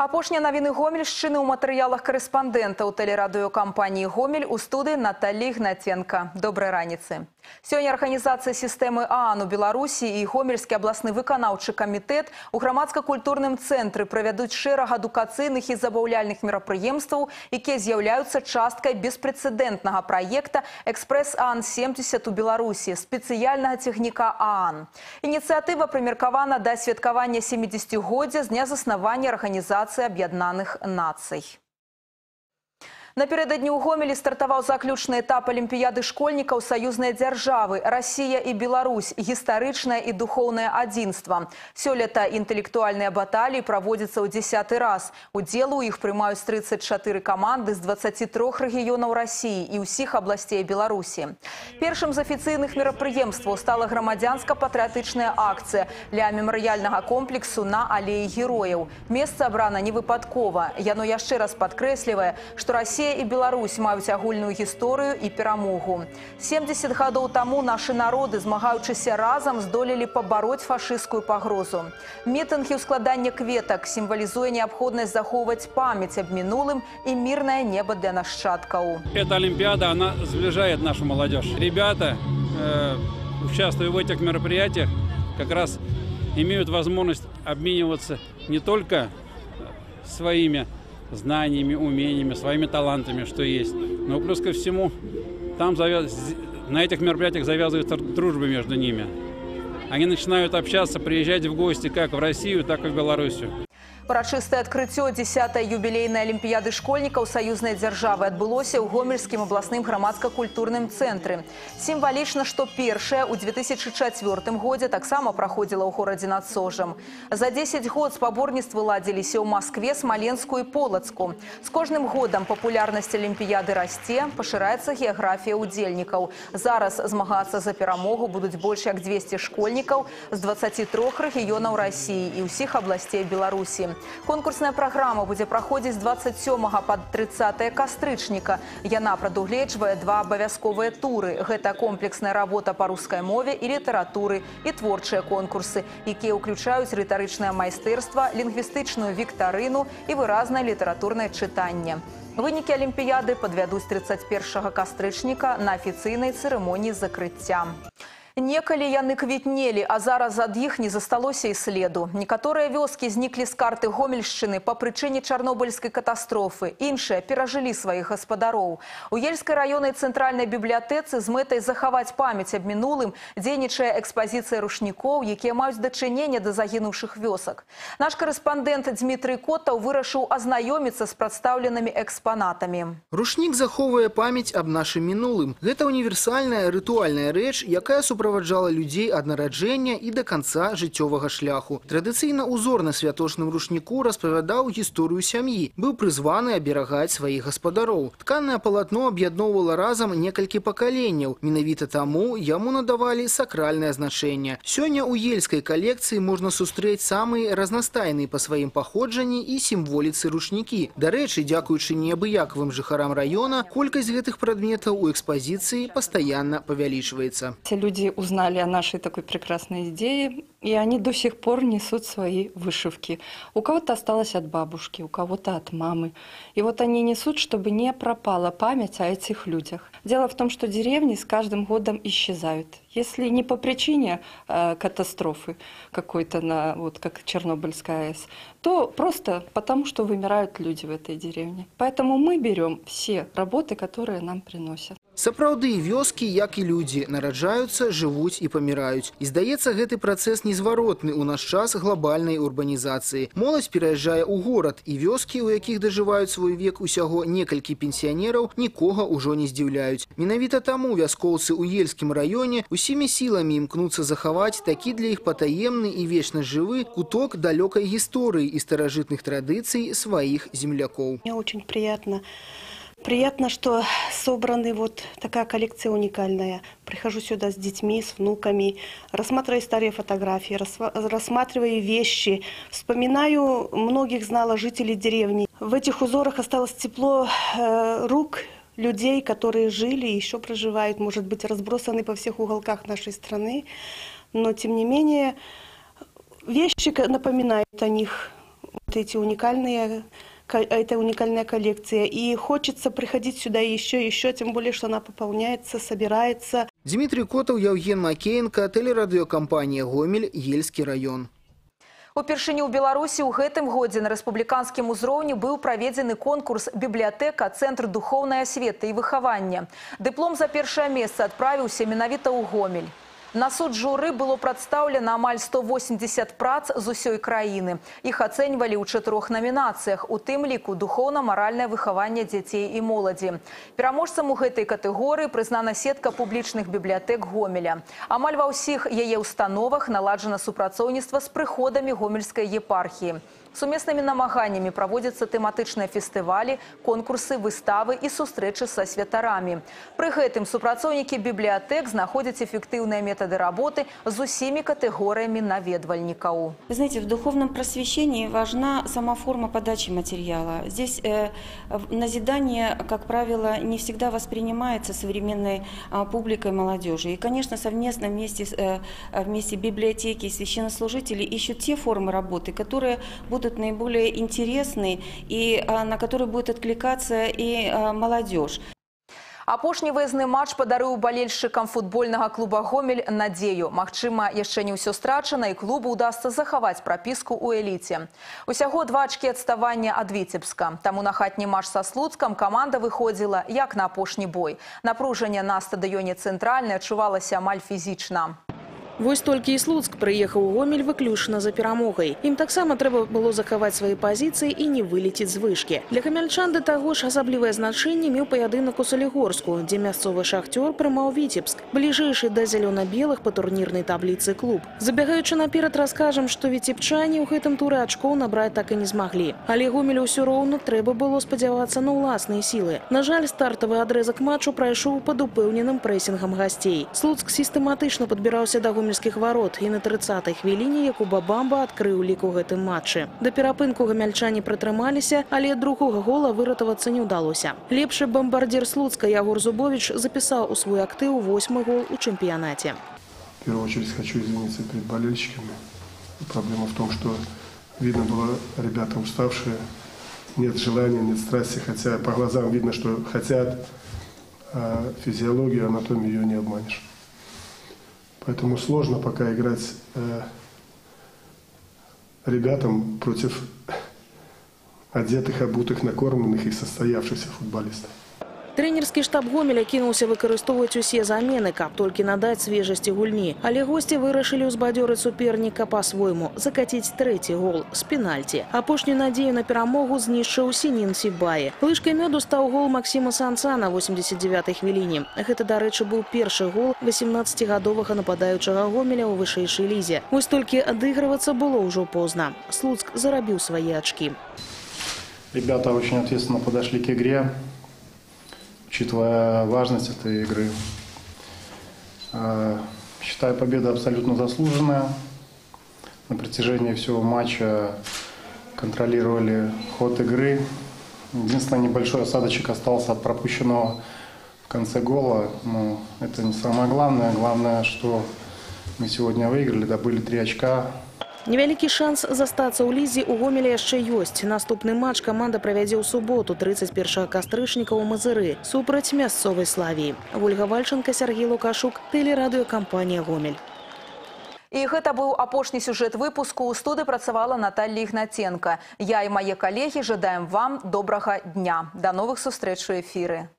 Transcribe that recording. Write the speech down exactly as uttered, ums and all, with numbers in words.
Апошнія навіны Гомельшчыны ў матэрыялах карэспандэнта ў тэлерадыёкампаніі «Гомель» у студыі Наталі Гнатенко. Добрай раніцы. Сёння арганізацыя сістэмы ААН у Беларусі і Гомельскі абласны выканаўчы камітэт у грамадска-культурным цэнтры правядуць шэраг адукацыйных і забаўляльных мерапрыемстваў, якія з'яўляюцца часткай беспрэцэдэнтнага праекта «Экспрэс ААН семьдесят» у Беларусі, спецыяльнага цягніка ААН. Ініцыятыва прымеркавана да святкавання сямідзесяцігоддзя з дня заснавання арганізацыі Аб'яднаных Нацый. Напярэдадні ў Гомелі стартаваў заключны этап алімпіяды школьнікаў саюзнай дзяржавы «Расія і Беларусь. Гістарычнае і духоўнае адзінства». Сёлета інтэлектуальныя баталіі праводзяцца ў дзесяты раз. Удзел у іх прымаюць трыццаць чатыры каманды з дваццаці трох рэгіёнаў Расіі і ўсіх абласцей Беларусі. Першым з афіцыйных мерапрыемстваў стала грамадзянска-патрыятычная акцыя ля мемарыяльнага комплексу на алеі герояў. Месца абрана невыпадкова. Яно яшчэ раз падкрэслівае, што Расія і Беларусь маюць агульную гісторыю і перамогу. семьдесят гадоў таму нашы народы, змагаючыся разам, здолелі пабароць фашысцкую пагрозу. Мітынгі ў складанні кветак сімвалізуе неабходнасць захоўваць памяць аб мінулым і мірнае неба для нашчадкаў. Эта олимпиада, она сближает нашу молодежь. Ребята, э, участвуя в этих мероприятиях, как раз имеют возможность обмениваться не только своими знаниями, умениями, своими талантами, что есть. Но плюс ко всему, там завяз... на этих мероприятиях завязывается дружба между ними. Они начинают общаться, приезжать в гости как в Россию, так и в Белоруссию. Урачыстае адкрыццё дзесятай юбілейнай алімпіяды школьнікаў саюзнай дзяржавы адбылося ў Гомельскім абласным грамадска-культурным цэнтры. Сімвалічна, што першая ў две тысячы чацвёртым годзе таксама праходзіла ў горадзе над Сожам. За дзесяць год спаборніцтвы ладзіліся ў Маскве, Смаленску і Полацку. З кожным годам папулярнасць алімпіяды расце, пашыраецца геаграфія ўдзельнікаў. Зараз змагацца за перамогу будуць больш як дзвесце школьнікаў з дваццаці трох рэгіёнаў Расіі і ўсіх абласцей Беларусі. Конкурсная праграма будзе праходзіць з дваццаць сёмага па трыццатае кастрычніка. Яна прадугледжвае два абавязковыя туры. Гэта комплексная работа па рускай мове і літаратуры і творчыя конкурсы, якія ўключаюць рытарычнае майстэрства, лінгвістычную віктарыну і выразнае літаратурнае чытанне. Вынікі алімпіяды падвядуць трыццаць першага кастрычніка на афіцыйнай цырымоніі закрыцця. Некалі яны квітнелі, а зараз ад іх не засталося і следу. Некаторыя вёскі зніклі з карты Гомельшчыны па прычыне чарнобыльскай катастрофы. Іншыя перажылі сваіх гаспадароў. У Ельскай раённай цэнтральнай бібліятэцы з мэтай захаваць памяць аб мінулым дзейнічае экспазіцыя рушнікоў, якія маюць дачыненне да загінуўшых вёсак. Наш карэспандэнт Дмітрый Котаў вырашыў азнаёміцца з прадстаўленымі экспанатамі. Рушнік захоўвае памяць аб нашым мінулым. Гэта універсальная рытуальная рэч, якая супрацоўвае праваджала людзей ад нараджэння і да канца жыццёвага шляху. Традыцыйна узор на святочным рушніку распавядаў гісторыю сям'і, быў прызваны аберагаць сваіх гаспадароў. Тканае палатно аб'ядноўвала разам некалькі пакаленняў. Менавіта таму яму надавалі сакральнае значэнне. Сёння ў ельскай калекцыі можна сустрэць самыя разнастайныя па сваім паходжанні і сімволіцы рушнікі. Дарэчы, дзякуючы неабыякавым жыхарам раёна, колькасць гэтых прадметаў у экспазіцыі пастаянна павялічваецца. Люди узнали о нашей такой прекрасной идее, и они до сих пор несут свои вышивки. У кого-то осталось от бабушки, у кого-то от мамы. И вот они несут, чтобы не пропала память о этих людях. Дело в том, что деревни с каждым годом исчезают. Если не по причине э, катастрофы какой-то, на, вот, как Чернобыльская АЭС, то просто потому, что вымирают люди в этой деревне. Поэтому мы берем все работы, которые нам приносят. Сапраўды, вёскі, як і людзі, нараджаюцца, жывуць і паміраюць. І здаецца, гэты працэс незваротны ў наш час глобальнай урбанізацыі. Моладзь пераязджае ў горад, і вёскі, у якіх дажываюць свой век усяго некалькі пенсіянераў, нікога ўжо не здзіўляюць. Менавіта таму вяскоўцы ў Ельскім раёне усімі сіламі імкнуцца захаваць такі для іх патаемны і вечна жывы куток далёкай гісторыі і старажытных традыцый сваіх землякоў. Мне очень приятно Приятно, что собраны вот такая коллекция уникальная. Прихожу сюда с детьми, с внуками, рассматриваю старые фотографии, рассматриваю вещи, вспоминаю, многих знала жителей деревни. В этих узорах осталось тепло э, рук людей, которые жили и еще проживают, может быть, разбросаны по всех уголках нашей страны. Но, тем не менее, вещи напоминают о них. Эти уникальные, это уникальная коллекция. И хочется приходить сюда еще, еще, тем более, что она пополняется, собирается. Дмитрий Котов, Евген Макеенко, телерадиокомпания «Гомель», Ельский район. Упершыню ў Беларусі ў гэтым годзе на рэспубліканскім узроўні быў праведзены конкурс «Бібліятэка. Цэнтр духоўнай асветы і выхавання». Дыплом за першае месца адправіўся менавіта ў Гомель. На суд журы было прадстаўлена амаль сто восемьдесят прац з усёй краіны. Іх ацэньвалі ў чатырох намінацыях, у тым ліку духоўна-маральнае выхаванне дзяцей і моладзі. Пераможцам у гэтай катэгорыі прызнана сетка публічных бібліятэк Гомеля. Амаль ва ўсіх яе установах наладжана супрацоўніцтва з прыходамі гомельскай епархіі. Сумеснымі намаганнямі праводзяцца тэматычныя фестывалі, конкурсы, выставы і сустрэчы са святарамі. Пры гэтым супрацоўнікі бібліятэк знаходзяць эфектыўныя метады работы з усімі катэгорыямі наведвальнікаў. Вы знаете, в духовном просвещении важна сама форма подачи материала. Здесь э, назидание, как правило, не всегда воспринимается современной э, публикой, молодежи. И, конечно, совместно вместе, э, вместе библиотеки и священнослужители ищут те формы работы, которые будут наиболее интересны и э, на которые будет откликаться и э, молодежь. Апошні выездны матч падарыў балельшчыкам футбольнага клуба «Гомель» надзею. Магчыма, яшчэ не ўсё страчана, і клубу ўдасца захаваць прапіску ў эліце. Усяго два ачкі адставання ад Віцебска. Таму на хатні матч са Слуцкам каманда выходзіла як на апошні бой. Напружанне на стадыёне «Цэнтральны» адчувалася амаль фізічна. Вось толькі і Слуцк прыехаў у Гомель выключна за перамогай. Ім таксама трэба было захаваць свае пазіцыі і не вылеціць з вышкі. Для хамельчан да таго ж асаблівае значэнне меў паядынак у Салігорску, дзе мясцовы «Шахтёр» прымаў Віцебск, бліжэйшы да зялёна-белых па турнірнай табліцы клуб. Забягаючы наперад, раскажам, што віцебчане ў гэтым туры ачкоў набраць так і не змаглі. Але Гомелю ўсё роўна трэба было спадзявацца на ўласныя сілы. На жаль, стартавы адрэзак матчу прайшоў пад упэўненым прэсінгам гасцей. Слуцк сістэматычна падбіраўся да гомельскіх ворот і на трыццатай хвіліне Якуба Бамба адкрыў лік у гэтым матчы. Да перапынку гамяльчане прытрымаліся, але ад другога гола выратавацца не ўдалося. Лепшы бамбардзір Слуцка Ягор Зубович запісаў у свой актыў восьмы гол у чэмпіянаце. В первую очередь хочу извиниться перед болельщиками. Проблема в том, что видно было ребята уставшие, нет желания, нет страсти, хотя по глазам видно, что хотят, а физиологию, анатомию ее не обманешь. Поэтому сложно пока играть э, ребятам против одетых, обутых, накормленных и состоявшихся футболистов. Трэнерскі штаб Гомеля кінуўся выкарыстоўваць усе замены, каб толькі надаць свежасці гульні. Але госці вырашылі ўзбадзёрыць суперніка па-свойму, закаціць трэці гол з пенальці. Апошнюю надзею на перамогу знішчыў Сінін Сібаі. Лыжкай мёду стаў гол Максіма Санца на восемьдесят девятой хвіліне. Гэта, дарэчы, быў першы гол восемнаццацігадовага нападаючага Гомеля ў вышэйшай лізе. Вось толькі адыгрывацца было ўжо позна. Слуцк зарабіў свае ачкі. Ребята очень ответственно подошли к игре, учитывая важность этой игры. Считаю, победа абсолютно заслуженная. На протяжении всего матча контролировали ход игры. Единственный небольшой осадочек остался от пропущенного в конце гола. Но это не самое главное. Главное, что мы сегодня выиграли, добыли три очка. Невялікі шанс застацца ў лізе у Гомеля яшчэ ёсць. Наступны матч каманда правядзе ў суботу, тридцать першага кастрычніка ў Мазыры, супраць мясцовай Славіі. Ольга Вальченко, Сергей Лукашук, телерадиокомпания «Гомель». І гэта быў апошні сюжэт выпуску. У студыі працавала Наталья Ігнаценка. Я і мае калегі жадаем вам добрага дня. До новых сустрэч у эфіры.